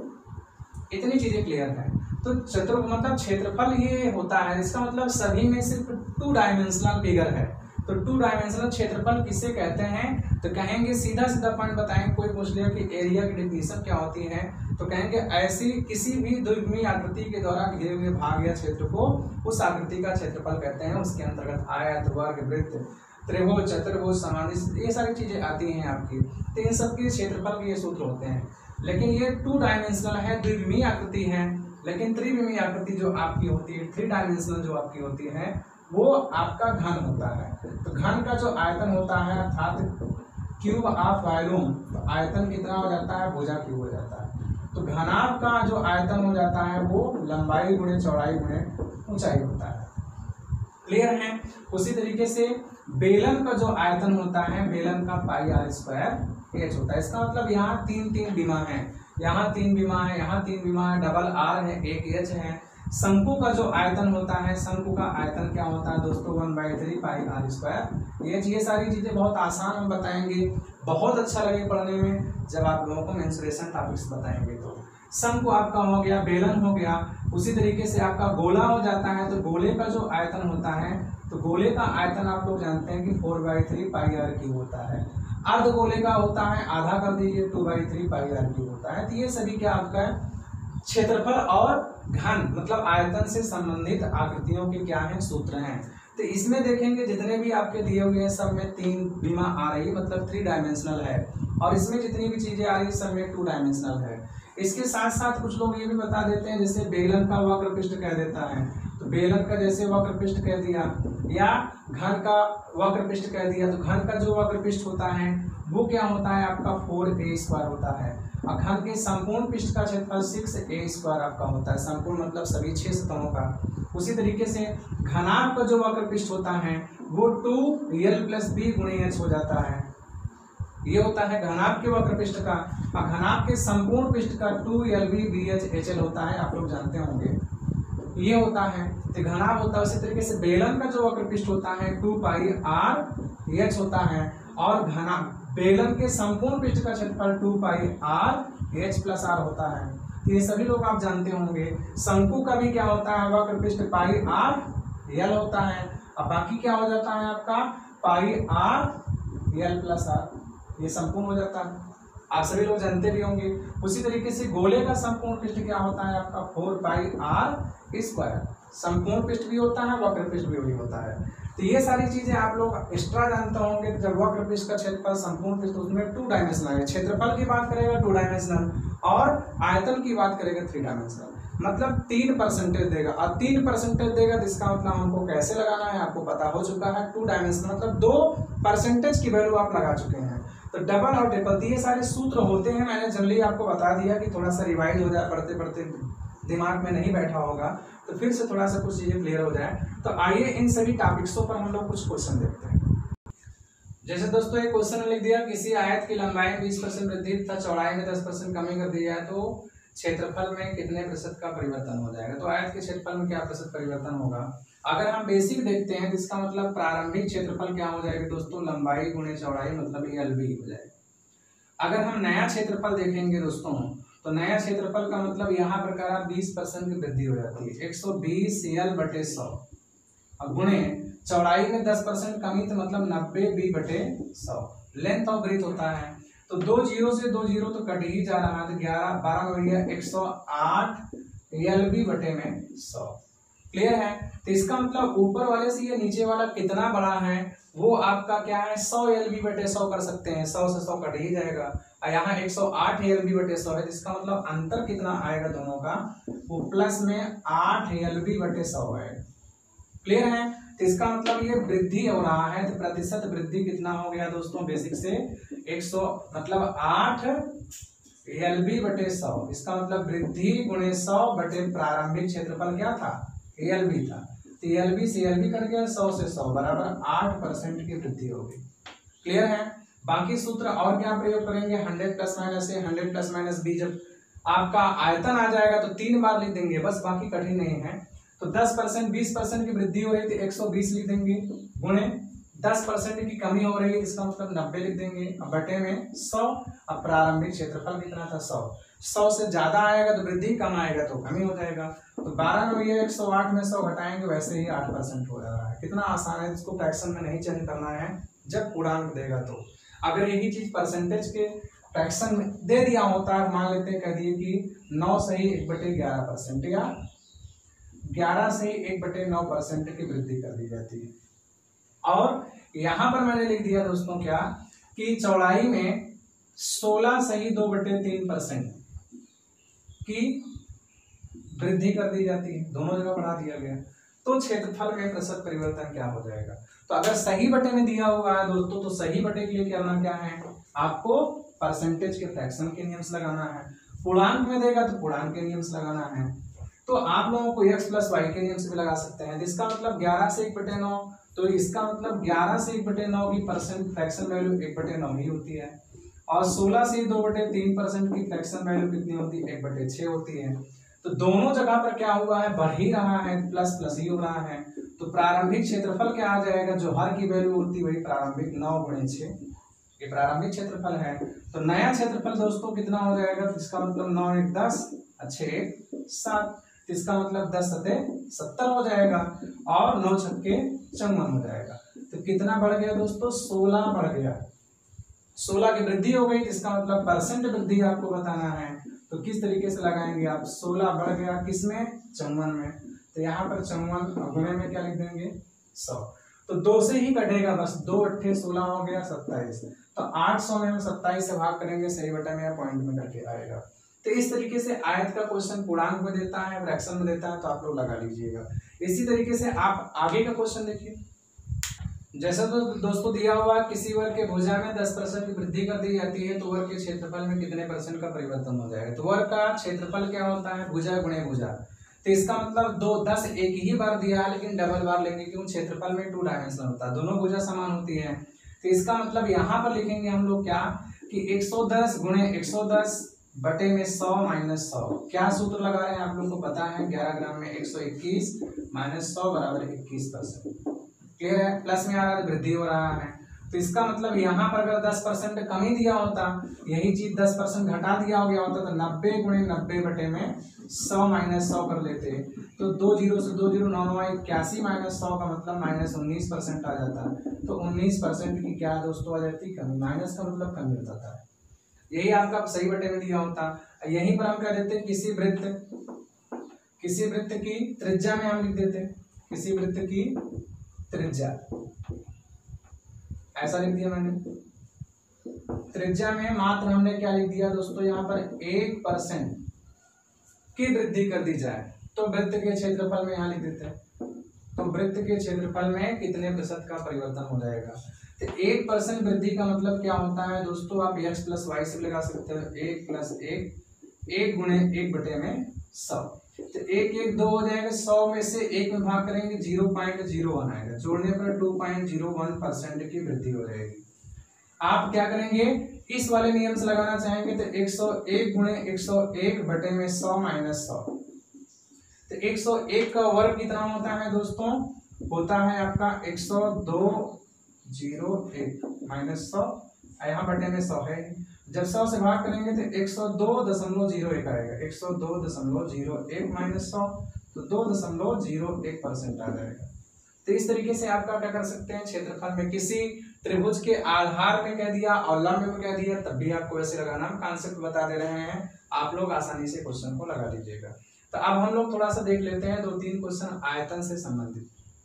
इतनी चीजें क्लियर है। तो चतुर्भुज मतलब क्षेत्रफल ये होता है, इसका मतलब सभी में सिर्फ टू डायमेंशनल फिगर है। तो टू डायमेंशनल क्षेत्रफल किसे कहते हैं, तो कहेंगे सीधा सीधा पॉइंट बताएंगे। कोई पूछ लिया कि एरिया की डेफिनेशन क्या होती है, तो कहेंगे ऐसी किसी भी द्विविमीय आकृति के द्वारा घिरे हुए भाग या क्षेत्र को उस आकृति का क्षेत्रफल कहते हैं। उसके अंतर्गत आयत, वर्ग, वृत्त, त्रिभुज, चतुर्भुज, समाधि, ये सारी चीजें आती हैं आपकी। तो इन सब के क्षेत्रफल के ये सूत्र होते हैं। लेकिन ये टू डायमेंशनल है, द्विविमीय आकृति है। लेकिन त्रिविमीय आकृति जो आपकी होती है, थ्री डायमेंशनल जो आपकी होती है, वो आपका घन होता है। तो घन का जो आयतन होता है अर्थात क्यूब ऑफ वॉल्यूम, तो आयतन कितना हो जाता है, भुजा क्यूब हो जाता है। तो घनाभ का जो आयतन हो जाता है वो लंबाई गुणे चौड़ाई गुणे ऊंचाई होता है। क्लियर है। उसी तरीके से बेलन का जो आयतन होता है, बेलन का पाई आर स्क्वायर एच होता है। इसका मतलब यहाँ तीन तीन बीमा है, यहाँ तीन बीमा है, यहाँ तीन बीमा है, डबल आर है, एक एच है। शंकु का जो आयतन होता है, शंकु का आयतन क्या होता है दोस्तों, one by three pi r square h. ये सारी चीजें बहुत आसान हम बताएंगे, बहुत अच्छा लगे पढ़ने में जब आप लोगों को मेंसुरेशन टॉपिक्स बताएंगे। तो शंकु आपका हो गया, बेलन हो गया। उसी तरीके से आपका गोला हो जाता है, तो गोले का जो आयतन होता है, तो गोले का आयतन आप लोग जानते हैं कि four by three pi r cube होता है। अर्ध गोले का होता है, आधा कर दीजिए, two by three pi r cube होता है। तो ये सभी क्या आपका क्षेत्रफल और घन मतलब आयतन से संबंधित आकृतियों के क्या हैं, सूत्र हैं। तो इसमें देखेंगे जितने भी आपके दिए हुए हैं सब में तीन बीमा आ रही है, मतलब थ्री डायमेंशनल है। और इसमें जितनी भी चीजें आ रही है सब में टू डायमेंशनल है। इसके साथ साथ कुछ लोग ये भी बता देते हैं, जैसे बेलन का वक्र पृष्ठ कह देता है, तो बेलन का जैसे वक्र पृष्ठ कह दिया, या घन का वक्र पृष्ठ कह दिया। तो घन का जो वक्र पृष्ठ होता है वो क्या होता है आपका फोर ए स्क्वायर होता है। और घन के संपूर्ण पृष्ठ का क्षेत्रफल सिक्स ए स्क्वायर आपका होता है, संपूर्ण मतलब सभी छह सतहों का। उसी तरीके से घनाभ का जो वक्र पृष्ठ होता है वो टू एल प्लस बी गुणे एच हो जाता है। ये होता है घनाभ के वक्र पृष्ठ का। और घनाभ के संपूर्ण पृष्ठ का two l b b h h l होता है, आप लोग जानते होंगे ये होता है। तो घनाभ होता है। उसी तरीके से बेलन का जो वक्र पृष्ठ होता है टू पाई आर एच होता है। और घना बेलन के संपूर्ण पृष्ठ का क्षेत्रफल two pi r h plus r होता है। तो ये सभी लोग आप जानते होंगे। शंकु का भी क्या होता है, वक्र पृष्ठ पाई आर यल होता है। अब बाकी क्या हो जाता है आपका pi r l plus r, ये संपूर्ण हो जाता है। आप सभी लोग जानते भी होंगे। उसी तरीके से गोले का संपूर्ण पृष्ठ क्या होता है आपका फोर पाई आर स्क्वायर, संपूर्ण पृष्ठ भी होता है, वक्र पृष्ठ भी होता है। तो ये सारी चीजें आप लोग एक्स्ट्रा जानते होंगे। जब वक्र पृष्ठ का क्षेत्रफल, संपूर्ण पृष्ठ, उसमें टू डायमेंशनल है। क्षेत्रफल की बात करेगा टू डायमेंशनल और आयतन की बात करेगा थ्री डायमेंशनल, मतलब तीन परसेंटेज देगा। और तीन परसेंटेज देगा तो इसका मतलब हमको कैसे लगाना है आपको पता हो चुका है। टू डायमेंशनल मतलब दो परसेंटेज की वैल्यू आप लगा चुके हैं। तो डबल और ट्रिपल ये सारे सूत्र होते हैं, मैंने जल्दी आपको बता दिया कि थोड़ा सा रिवाइज हो जाए, पढ़ते पढ़ते दिमाग में नहीं बैठा होगा तो फिर से थोड़ा सा कुछ चीजें क्लियर हो जाए। तो आइए इन सभी टॉपिक्सों पर हम लोग कुछ क्वेश्चन देखते हैं। जैसे दोस्तों एक क्वेश्चन लिख दिया, किसी आयत की लंबाई में बीस परसेंट वृद्धि तथा चौड़ाई में दस परसेंट कमी कर दी जाए तो क्षेत्रफल में कितने प्रतिशत का परिवर्तन हो जाएगा। तो आयत के क्षेत्रफल में क्या प्रतिशत परिवर्तन होगा। अगर हम बेसिक देखते हैं तो इसका मतलब प्रारंभिक क्षेत्रफल क्या हो जाएगा दोस्तों, लंबाई गुणे चौड़ाई, मतलब एल बी हो जाएगा। अगर हम नया क्षेत्रफल देखेंगे दोस्तों तो नया क्षेत्रफल का मतलब यहाँ प्रकार बीस परसेंट की वृद्धि हो जाती है, एक सौ बीस यल बटे सौ, और गुणे चौड़ाई में दस परसेंट कमी तो मतलब नब्बे बी बटे सौ। लेंथ ऑफ ब्रीथ होता है तो दो जीरो से दो जीरो तो कट ही जा रहा है, तो ग्यारह बारह हो गया एक सौ आठ यल बी बटे में सौ। क्लियर है। तो इसका मतलब ऊपर वाले से ये नीचे वाला कितना बड़ा है वो आपका क्या है, सौ एल बी बटे सौ कर सकते हैं, सौ से सौ कट ही जाएगा। और यहाँ एक सौ आठ एल बी बटे सौ है, जिसका मतलब अंतर कितना आएगा दोनों का, वो प्लस में आठ एल बी बटे सौ है। क्लियर है। तो इसका मतलब ये वृद्धि हो रहा है, तो प्रतिशत वृद्धि कितना हो गया दोस्तों, बेसिक से एक सौ मतलब आठ एल बी बटे सौ। इसका मतलब वृद्धि गुणे सौ बटे प्रारंभिक क्षेत्रफल क्या था, एल बी था। तो एल बी से एल बी कर गया, सौ से सौ बराबर आठ परसेंट की वृद्धि होगी। क्लियर है। बाकी सूत्र और क्या प्रयोग करेंगे, hundred plus minus a, hundred plus minus b. जब आपका आयतन आ जाएगा तो तीन बार लिख देंगे बस, बाकी कठिन नहीं है। तो दस परसेंट बीस परसेंट की वृद्धि हो रही थी, एक सौ बीस लिख देंगे, गुणे दस परसेंट की कमी हो रही है, इसका मतलब नब्बे लिख देंगे, बटे में सौ। अब प्रारंभिक क्षेत्रफल कितना था, सौ। सौ से ज्यादा आएगा तो वृद्धि, कम आएगा तो कमी हो जाएगा। तो बारह में ये एक सौ आठ में सौ घटाएंगे, वैसे ही आठ परसेंट हो रहा है। कितना आसान है, इसको फ्रैक्शन में नहीं चेंज करना है जब पूर्णांक देगा। तो अगर यही चीज परसेंटेज के फ्रैक्शन में दे दिया होता है, मान लेते हैं कह दिए कि नौ सही एक बटे ग्यारह परसेंट या ग्यारह सही एक बटे नौ परसेंट की वृद्धि कर दी जाती है। और यहां पर मैंने लिख दिया दोस्तों क्या, कि चौड़ाई में सोलह सही दो बटे तीन परसेंट की वृद्धि कर दी जाती है, दोनों जगह बढ़ा दिया गया। तो क्षेत्रफल में प्रतिशत परिवर्तन क्या हो जाएगा। तो अगर सही बटे में दिया हुआ है दोस्तों, तो सही बटे के लिए करना क्या है, आपको परसेंटेज के फ्रैक्शन के नियम से लगाना है। पूर्णांक में देगा तो पूर्णांक के नियम से लगाना है। तो आप लोगों को x प्लस वाई के नियम से भी लगा सकते हैं, जिसका मतलब ग्यारह से एक बटे नौ, तो इसका मतलब ग्यारह से एक बटे नौ की परसेंट फ्रैक्शन वैल्यू एक बटे नौ ही होती है। और सोलह से दो बटे तीन परसेंट की फ्रैक्शन वैल्यू कितनी होती है, एक बटे छह होती है। तो दोनों जगह पर क्या हुआ है, बढ़ ही रहा है, प्लस प्लस ही हो रहा है। तो प्रारंभिक क्षेत्रफल क्या आ जाएगा, जो हर की वैल्यू होती है वही प्रारंभिक, नौ गुणे छह, ये प्रारंभिक क्षेत्रफल है। तो नया क्षेत्रफल दोस्तों कितना हो जाएगा, तो इसका मतलब नौ एक दस, अच्छे एक सात, इसका मतलब दस सते सत्तर हो जाएगा, और नौ छक्के चौवन हो जाएगा। तो कितना बढ़ गया दोस्तों, सोलह बढ़ गया, सोलह की वृद्धि हो गई। इसका मतलब परसेंट वृद्धि आपको बताना है, तो किस तरीके से लगाएंगे आप, सोलह बढ़ गया किसमें, चौवन में। तो यहाँ पर चौवन गुणे में क्या लिख देंगे, सौ। तो दो से ही कटेगा बस, दो अट्ठे सोलह हो गया सत्ताईस। तो आठ सौ में हम सत्ताईस से भाग करेंगे, सही बटा में या पॉइंट में करके आएगा। तो इस तरीके से आयत का क्वेश्चन पूर्णांक में देता है, फ्रैक्शन में देता है, तो आप लोग लगा लीजिएगा। इसी तरीके से आप आगे का क्वेश्चन देखिए। जैसा तो दोस्तों दिया हुआ, किसी वर्ग के भुजा में दस परसेंट की वृद्धि कर दी जाती है, तो वर्ग के क्षेत्रफल में कितने परसेंट का परिवर्तन हो जाएगा। तो वर्ग का क्षेत्रफल क्या होता है, भुजा गुणे भुजा। तो इसका मतलब दो दस एक ही बार दिया है, लेकिन डबल बार लेंगे, क्यों, क्षेत्रफल में टू डायमेंशन होता है, दोनों भुजा समान होती है। तो इसका मतलब यहाँ पर लिखेंगे हम लोग क्या, कि एक सौ दस गुणे एक सौ दस बटे में सौ माइनस सौ। क्या सूत्र लगा रहे हैं आप लोग को पता है, ग्यारह ग्राम में एक सौ इक्कीस माइनस सौ बराबर इक्कीस परसेंट। क्लियर है। प्लस में आ रहा है, वृद्धि हो रहा है। तो इसका मतलब यहाँ पर अगर दस परसेंट कमी दिया होता, यही चीज दस परसेंट घटा दिया गया होता, तो नब्बे गुणे नब्बे बटे में सौ माइनस सौ कर लेते, तो दो जीरो से दो जीरो नौ नौ इक्यासी माइनस सौ का मतलब माइनस उन्नीस परसेंट आ जाता है। तो उन्नीस परसेंट की क्या दोस्तों आ जाती, कमी। माइनस का मतलब कमी हो जाता है, यही आपका सही बटे में दिया होता। यहीं पर हम कह देते किसी वृत्त किसी वृत्त की त्रिज्या में हम लिख देते, किसी वृत्त की त्रिज्या, ऐसा लिख दिया मैंने। त्रिज्या में मात्र हमने क्या लिख दिया दोस्तों, यहाँ पर एक परसेंट की वृद्धि कर दी जाए, तो वृत्त के क्षेत्रफल में यहाँ लिख देते हैं, तो वृत्त के क्षेत्रफल में कितने प्रतिशत का परिवर्तन हो जाएगा। तो एक परसेंट वृद्धि का मतलब क्या होता है दोस्तों, आप एक्स प्लस वाई से लगा सकते हो, एक प्लस एक, एक गुणे एक बटे में सौ। तो एक एक दो हो जाएगा, सौ में से एक में भाग करेंगे जीरो पॉइंट जीरो वन आएगा, जोड़ने पर two point zero one percent की वृद्धि हो जाएगी। आप क्या करेंगे, इस वाले नियम से लगाना चाहेंगे तो एक सौ एक गुणे एक सौ एक बटे में सौ माइनस सौ, तो एक सौ एक का वर्ग कितना होता है दोस्तों, होता है आपका एक सौ दो जीरो एक माइनस सौ, यहाँ बटे में सौ है, जब सौ से भाग करेंगे तो एक सौ दो दशमलव जीरो एक आएगा, एक सौ दो दशमलव जीरो एक माइनस सौ, तो दो दशमलव जीरो एक परसेंट आ जाएगा। तो इस तरीके से आपका क्या कर सकते हैं, क्षेत्रफल में किसी त्रिभुज के आधार में कह दिया और लंब में कह दिया, तब भी आपको ऐसे लगाना, हम कॉन्सेप्ट बता दे रहे हैं, आप लोग आसानी से क्वेश्चन को लगा लीजिएगा। तो अब हम लोग थोड़ा सा देख लेते हैं दो तीन क्वेश्चन आयतन से संबंधित।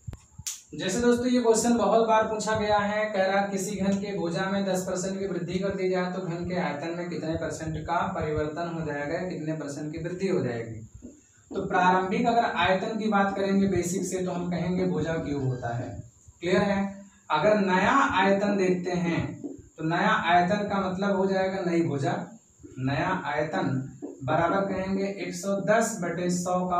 जैसे दोस्तों ये क्वेश्चन बहुत बार पूछा गया है, कह रहा किसी घन के भुजा में दस परसेंट की वृद्धि कर दी जाए तो घन के आयतन में कितने परसेंट का परिवर्तन हो जाएगा, कितने परसेंट की वृद्धि हो जाएगी। तो प्रारंभिक अगर आयतन की बात करेंगे बेसिक से, तो हम कहेंगे भुजा क्यूब होता है, क्लियर है। अगर नया आयतन देखते हैं तो नया आयतन का मतलब हो जाएगा नई भुजा, नया आयतन बराबर कहेंगे एक सौ दस बटे सौ का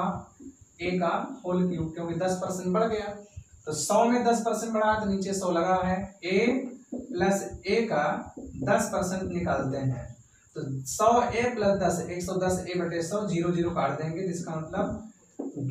ए का होल क्यूब, क्योंकि दस परसेंट बढ़ गया, तो सौ में दस परसेंट बढ़ा तो नीचे सौ लगा है, ए प्लस ए का दस परसेंट निकालते हैं, तो सौ ए प्लस दस, एक सौ दस ए बटे सौ, जीरो जीरो काट देंगे, जिसका मतलब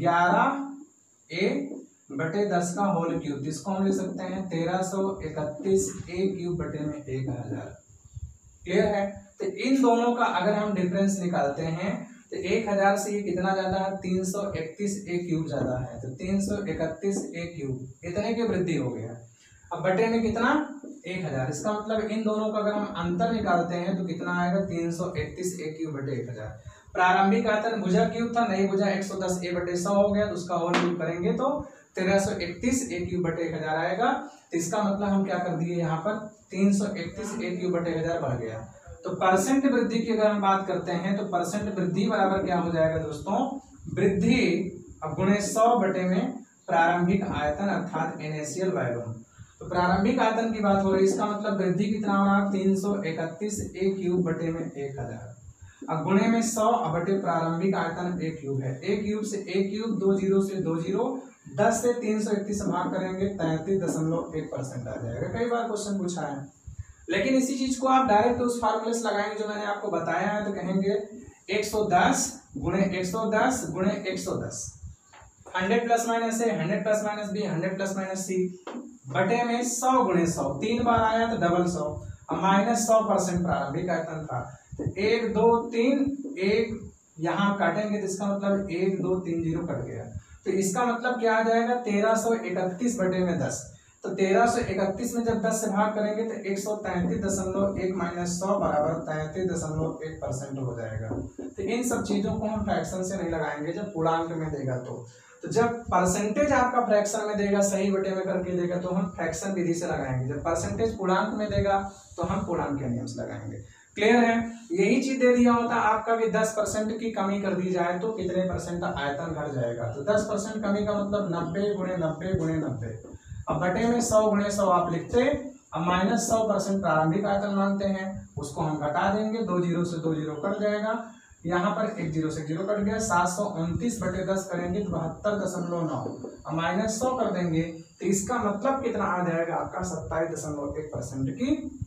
ग्यारह ए बटे दस का होल क्यूब, जिसको हम लिख सकते हैं तेरह सौ इकतीस ए क्यूब बटे में एक हजार, क्लियर है। तो इन दोनों का अगर हम डिफरेंस निकालते हैं तो एक हजार से ये कितना ज्यादा है, तीन सौ इकतीस ए क्यूब ज्यादा है, तो तीन सौ इकतीस ए क्यूब इतने की वृद्धि हो गया। अब बटे में कितना, एक हजार, इसका मतलब इन दोनों का अगर हम अंतर निकालते हैं तो कितना आएगा, तीन सौ इकतीस ए क्यूब बटे एक हजार। प्रारंभिक आयतन भुजा क्यूब था, नई भुजा एक सौ दस ए बटे सौ हो गया, तो उसका होल क्यूब करेंगे तो तेरह सौ इकतीस ए क्यूब बटे एक हजार आएगा। तो इसका मतलब हम क्या कर दिए, यहाँ पर तीन सौ इकतीस ए क्यूब बटे एक हजार बढ़ गया। तो परसेंट वृद्धि की अगर हम बात करते हैं तो परसेंट वृद्धि बराबर क्या हो जाएगा दोस्तों, वृद्धि अब गुणे सौ बटे में प्रारंभिक आयतन अर्थात इनिशियल वॉल्यूम। तो प्रारंभिक आयतन की बात हो रही है, इसका मतलब वृद्धि कितना हो रहा है, तीन सौ इकतीस ए क्यूब बटे में एक हजार, अब गुणे में सौ, अब बटे प्रारंभिक आयतन ए क्यूब है, ए क्यूब से ए क्यूब, दो जीरो से दो जीरो, दस से तीन सौ इकतीस भाग करेंगे तैंतीस दशमलव एक परसेंट आ जाएगा। कई बार क्वेश्चन पूछा है, लेकिन इसी चीज को आप डायरेक्ट उस फार्मूले से लगाएंगे जो मैंने आपको बताया है, तो कहेंगे एक सौ दस गुणे एक सौ दस गुणे एक सौ दस, हंड्रेड प्लस माइनस है, hundred plus minus b, hundred plus minus c, बटे में सौ गुणे सौ, तीन बार आया तो डबल सौ, अब माइनस सौ परसेंट प्रारंभिक आयतन था, तो एक दो तीन, एक यहाँ काटेंगे तो इसका मतलब एक दो तीन जीरो कट गया, तो इसका मतलब क्या आ जाएगा, तेरह सौ इकतीस बटे में दस, तो तेरह सौ इकतीस में जब दस से भाग करेंगे तो एक सौ तैंतीस दशमलव एक माइनस सौ बराबर तैंतीस दशमलव एक परसेंट हो जाएगा। तो इन सब चीजों को हम फ्रैक्शन से नहीं लगाएंगे, जब पूर्णांक में देगा तो तो जब परसेंटेज आपका फ्रैक्शन में देगा, सही बटे में करके देगा, तो हम फ्रैक्शन विधि से लगाएंगे, जब परसेंटेज पूर्णांक में देगा तो हम पूर्णांक के नियम से लगाएंगे, क्लियर है। यही चीज दे दिया होता आपका कि दस परसेंट की कमी कर दी जाए तो कितने परसेंट का आयतन घट जाएगा, तो दस परसेंट कमी का मतलब नब्बे गुणे नब्बे गुणे नब्बे, अब बटे में सौ गुणे सौ आप लिखते, अब माइनस सौ परसेंट प्रारंभिक आयतन मानते हैं, उसको हम घटा देंगे, दो जीरो से दो जीरो कट जाएगा, यहाँ पर एक जीरो से जीरो कट गया, सात सौ उनतीस बटे दस करेंगे तो बहत्तर दशमलव नौ, अब माइनस सौ कर देंगे तो इसका मतलब कितना आ जाएगा आपका, सत्ताईस दशमलव एक परसेंट की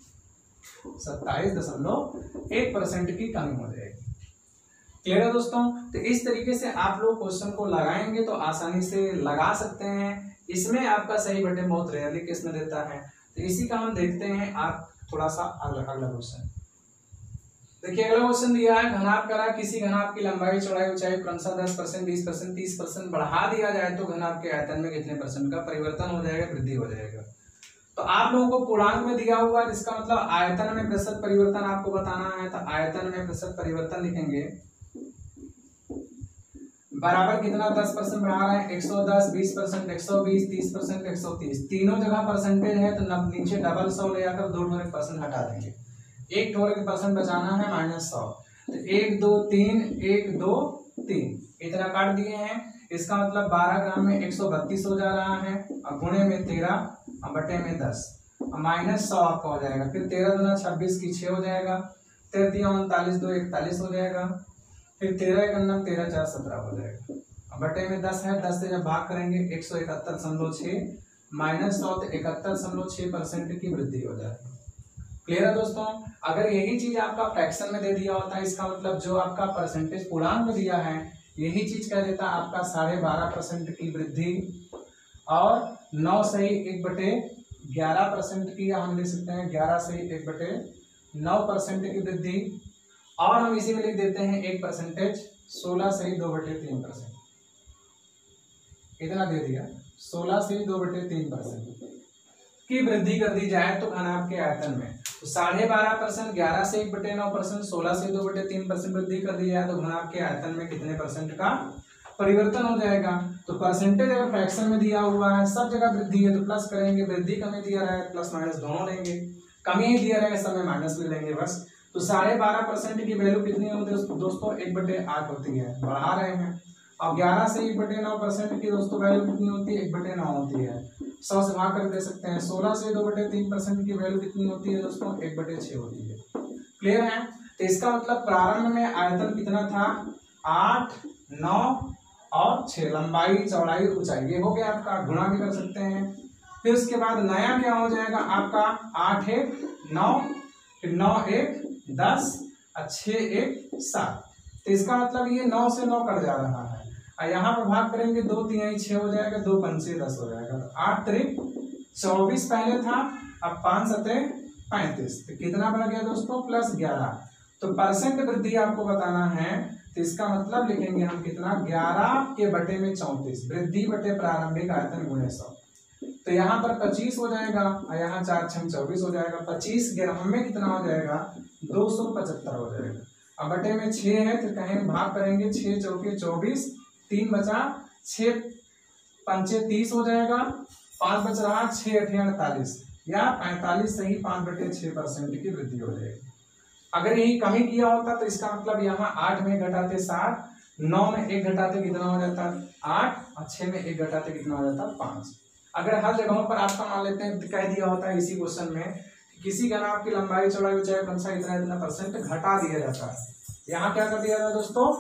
सत्ताईस दशमलव एक परसेंट की कमी हो जाएगी, क्लियर है दोस्तों। तो इस तरीके से आप लोग क्वेश्चन को लगाएंगे तो आसानी से लगा सकते हैं। इसमें आपका सही बटे बहुत रेयरली केस में देता है, तो इसी का हम देखते हैं आप थोड़ा सा अगला अगला क्वेश्चन देखिए। अगला क्वेश्चन दिया है घनाभ करा किसी घनाभ की लंबाई चौड़ाई ऊंचाई क्रमशः दस परसेंट बीस परसेंट तीस परसेंट बढ़ा दिया जाए तो घनाभ के आयतन में कितने परसेंट का परिवर्तन हो जाएगा, वृद्धि हो जाएगा। तो आप लोगों को पूर्णांक में दिया हुआ है, इसका मतलब आयतन में प्रतिशत परिवर्तन आपको बताना है। तो आयतन में प्रतिशत परिवर्तन लिखेंगे बराबर कितना दस परसेंट बढ़ा रहे हैं, एक सौ दस, बीस परसेंट, एक सौ बीस, तीस परसेंट, एक सौ तीस, तीनों जगह परसेंटेज है तो नीचे डबल सौ ले जाकर दो ठोर परसेंट हटा देंगे, एक ठोर के परसेंट बचाना है माइनस सौ। तो एक दो तीन, एक दो तीन इतना काट दिए हैं। इसका मतलब बारह ग्राम में एक सौ बत्तीस हो जा रहा है और गुणे में तेरह और बटे में दस और माइनस सौ आपका हो जाएगा। फिर तेरह दूना छब्बीस की छः हो जाएगा, तेरह दिया उनतालीस, दो इकतालीस हो जाएगा। फिर तेरह एक अन्ना तेरह चार सत्रह हो जाएगा और बटे में दस है, दस से जब भाग करेंगे एक सौ इकहत्तर दशमलव छः माइनस सौ तो इकहत्तर दशमलव छः परसेंट की वृद्धि हो जाएगी। क्लियर है दोस्तों। अगर यही चीज आपका फ्रैक्शन में दे दिया होता है, इसका मतलब जो आपका परसेंटेज पूर्णांक में दिया है यही चीज कह देता आपका साढ़े बारह परसेंट की वृद्धि और नौ सही एक बटे ग्यारह परसेंट की, हम लिख सकते हैं ग्यारह सही एक बटे नौ परसेंट की वृद्धि। और हम इसी में लिख देते हैं एक परसेंटेज सोलह सही दो बटे तीन परसेंट, इतना दे दिया सोलह सही दो बटे तीन परसेंट की वृद्धि कर दी जाए तो घनाभ के आयतन में। तो साढ़े बारह परसेंट, ग्यारह से एक बटे नौ परसेंट, सोलह से दो बटे तीन परसेंट वृद्धि कर दी जाए तो घनाभ के आयतन में कितने परसेंट का परिवर्तन हो जाएगा। तो परसेंटेज अगर फ्रैक्शन में दिया हुआ है सब जगह वृद्धि है तो प्लस करेंगे, वृद्धि कमी दिया रहा है प्लस माइनस दोनों लेंगे, कमी ही दिया रहा है सब में माइनस भी लेंगे बस। तो साढ़े बारह परसेंट की वैल्यू कितनी होती है दोस्तों, एक बटे आठ होती है, बढ़ा रहे हैं। और ग्यारह से एक बटे नौ परसेंट की दोस्तों वैल्यू कितनी होती है, एक बटे नौ होती है, सौ से भाग कर दे सकते हैं। सोलह से दो बटे तीन परसेंट की वैल्यू कितनी होती है दोस्तों, एक बटे छह होती है। क्लियर है। तो इसका मतलब प्रारंभ में आयतन कितना था, आठ, नौ और छह, लंबाई चौड़ाई ऊंचाई, ये हो गया आपका, गुणा भी कर सकते हैं। फिर उसके बाद नया क्या हो जाएगा आपका, आठ एक नौ, फिर नौ एक दस और छह एक सात। तो इसका मतलब ये नौ से नौ कट जा रहा है और यहाँ पर भाग करेंगे दो तिहाई छह हो जाएगा, दो पंचे दस हो जाएगा। तो आठ त्रिक चौबीस पहले था, अब पांच सतह पैंतीस, तो कितना बढ़ गया दोस्तों, प्लस ग्यारह। तो परसेंट वृद्धि आपको बताना है तो इसका मतलब लिखेंगे हम कितना, ग्यारह के बटे में चौंतीस, वृद्धि बटे प्रारंभिक आयतन गुणे सौ। तो यहाँ पर पच्चीस हो जाएगा और यहाँ चार छह चौबीस हो जाएगा, पच्चीस ग्राम में कितना हो जाएगा, दो सौ पचहत्तर हो जाएगा। अब बटे में छह है तो कहें भाग करेंगे, छह चौके चौबीस, तीन बचा, छह पंचे तीस हो जाएगा, पांच बच रहा, छह अठे अड़तालीस या पैंतालीस सही पांच बटे छह परसेंट की वृद्धि हो जाएगी। अगर यही कमी किया होता तो इसका मतलब यहाँ आठ में घटाते सात, नौ में एक घटाते कितना हो जाता आठ और छह में एक घटाते कितना हो जाता पांच। अगर हर जगहों पर आपका मान लेते हैं कह दिया होता है इसी क्वेश्चन में किसी घनाभ की लंबाई चौड़ाई ऊंचाई क्रमशः इतना इतना परसेंट घटा दिया जाता है, यहाँ क्या कर दिया जाता है दोस्तों,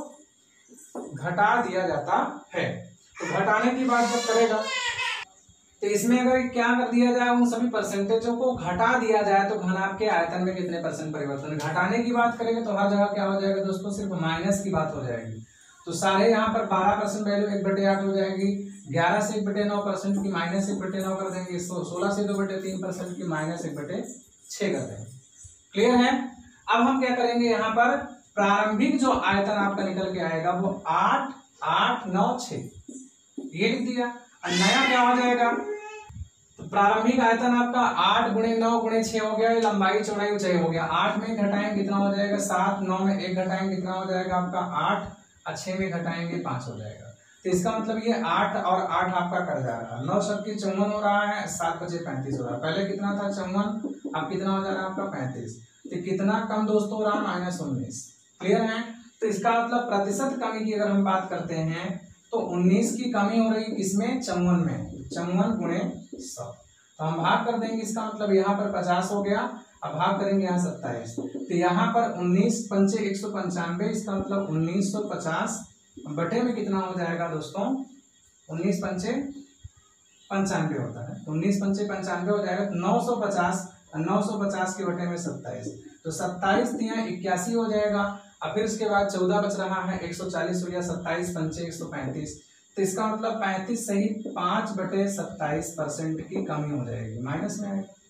घटा दिया जाता है। तो घटाने की बात जब करेगा तो इसमें अगर क्या कर दिया जाए, उन सभी परसेंटेजों को घटा दिया जाए तो घनाभ के आयतन में कितने परसेंट परिवर्तन। घटाने की बात करेंगे तो हर जगह क्या हो जाएगा दोस्तों, सिर्फ माइनस की बात हो जाएगी। तो सारे यहाँ पर बारह परसेंट वैल्यू एक बटे आठ हो जाएगी, ग्यारह से एक बटे नौ परसेंट की माइनस एक बटे नौ कर देंगे, सोलह से दो बटे तीन परसेंट की माइनस एक बटे छह कर देंगे। क्लियर है। अब हम क्या करेंगे, यहाँ पर प्रारंभिक जो आयतन आपका निकल के आएगा वो आठ आठ नौ छह ये लिख दिया। और नया क्या हो जाएगा, तो प्रारंभिक आयतन आपका आठ गुणे नौ गुणे छह हो गया, ये लंबाई चौड़ाई ऊंचाई हो गया। आठ में घटाएंगे कितना हो जाएगा सात, नौ में एक घटाएंगे कितना हो जाएगा आपका आठ, और छह में घटाएंगे पांच हो जाएगा। तो इसका मतलब ये आठ और आठ आपका कर जा रहा है, नौ सबकी चौवन हो रहा है, सात बचे पैंतीस हो रहा है। पहले कितना था चौवन, अब कितना हो जा रहा है आपका पैंतीस। तो कितना कम दोस्तों हो रहा है, माइनस उन्नीस। क्लियर है। तो इसका मतलब प्रतिशत कमी की अगर हम बात करते हैं तो उन्नीस की कमी हो रही है किसमें, चौवन में, चौवन गुणे सौ। तो हम भाग कर देंगे, इसका मतलब यहाँ पर पचास हो गया, अब भाग करेंगे यहाँ सत्ताईस। तो यहाँ पर उन्नीस पंचे एक सौ पंचानवे, इसका मतलब उन्नीस सौ पचास बटे में कितना हो जाएगा दोस्तों, उन्नीस पंचे पंचानवे होता है, उन्नीस पंचे पंचानवे हो जाएगा। नौ सौ पचास, नौ सौ पचास के बटे में सत्ताईस, तो सत्ताईस तिया इक्यासी हो जाएगा। और फिर उसके बाद चौदह बच रहा है, एक सौ चालीस हो गया, सत्ताईस पंचे एक सौ पैंतीस। तो इसका मतलब पैंतीस सही पांच बटे सत्ताईस परसेंट की कमी हो जाएगी, माइनस में आएगा।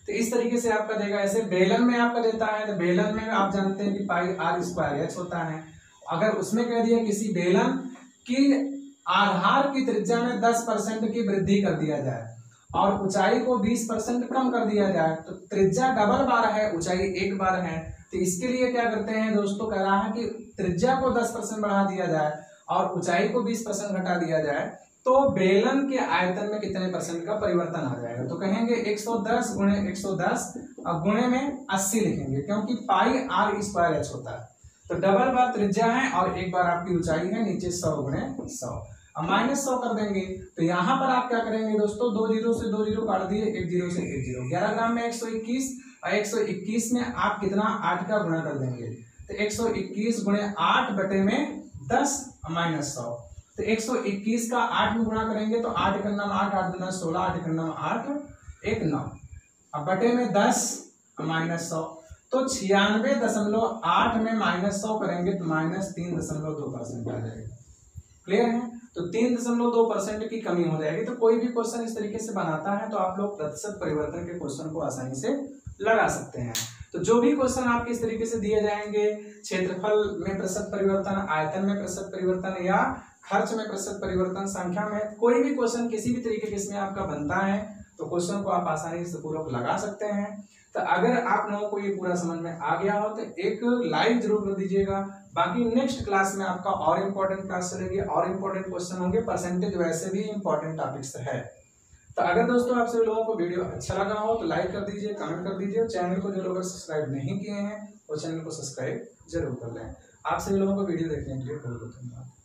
तो इस तरीके से आपका देगा। ऐसे बेलन में आपका देता है तो बेलन में आप जानते हैं कि पाई आर स्क्वायर एच होता है। अगर उसमें कह दिया किसी बेलन की आधार की त्रिज्या में दस परसेंट की वृद्धि कर दिया जाए और ऊंचाई को बीस परसेंट कम कर दिया जाए, तो त्रिज्या डबल बार है, ऊंचाई एक बार है, तो इसके लिए क्या करते हैं दोस्तों, कह रहा है कि त्रिज्या को दस परसेंट बढ़ा दिया जाए और ऊंचाई को बीस परसेंट घटा दिया जाए, तो बेलन के आयतन में कितने परसेंट का परिवर्तन आ जाएगा। तो कहेंगे एक सौ दस गुणे एक सौ दस और गुणे में अस्सी लिखेंगे, क्योंकि पाई आर स्क्वायर एच होता है। तो डबल बार त्रिज्या है और एक बार आपकी ऊंचाई है, नीचे सौ गुणे सौ, अब माइनस सौ कर देंगे। तो यहाँ पर आप क्या करेंगे दोस्तों, दो जीरो से दो जीरो काट दिए, एक जीरो से एक जीरो, ग्यारह ग्राम में एक सौ इक्कीस और एक सौ इक्कीस में आप कितना आठ का गुणा कर देंगे, तो एक सौ इक्कीस गुणे आठ बटे में दस माइनस सौ। तो एक सौ इक्कीस का आठ में गुणा करेंगे तो आठ का नाम आठ, आठ दुना सोलह, आठ का नाम आठ, एक नौ, अब बटे में दस माइनस सौ, तो छियानवे दशमलव आठ में माइनस सौ करेंगे तो माइनस तीन दशमलव दो परसेंट आ जाएगा। क्लियर है, तो तीन दशमलव दो परसेंट की कमी हो जाएगी। तो कोई भी क्वेश्चन इस तरीके से बनाता है तो आप लोग प्रतिशत परिवर्तन के क्वेश्चन को आसानी से लगा सकते हैं। तो जो भी क्वेश्चन आपके इस तरीके से दिए जाएंगे, क्षेत्रफल में प्रतिशत परिवर्तन, आयतन में प्रतिशत परिवर्तन या खर्च में प्रतिशत परिवर्तन, संख्या में कोई भी क्वेश्चन किसी भी तरीके के इसमें आपका बनता है तो क्वेश्चन को आप आसानी से पूर्वक लगा सकते हैं। तो अगर आप लोगों को ये पूरा समझ में आ गया हो तो एक लाइक जरूर कर दीजिएगा। बाकी नेक्स्ट क्लास में आपका और इम्पोर्टेंट क्लास चलेगी और इम्पोर्टेंट क्वेश्चन होंगे, परसेंटेज वैसे भी इम्पोर्टेंट टॉपिक्स है। तो अगर दोस्तों आप सभी लोगों को वीडियो अच्छा लगा हो तो लाइक कर दीजिए, कमेंट कर दीजिए, चैनल को जो लोग सब्सक्राइब नहीं किए हैं वो चैनल को सब्सक्राइब जरूर कर लें। आप सभी लोगों को वीडियो देखने के लिए बहुत बहुत धन्यवाद।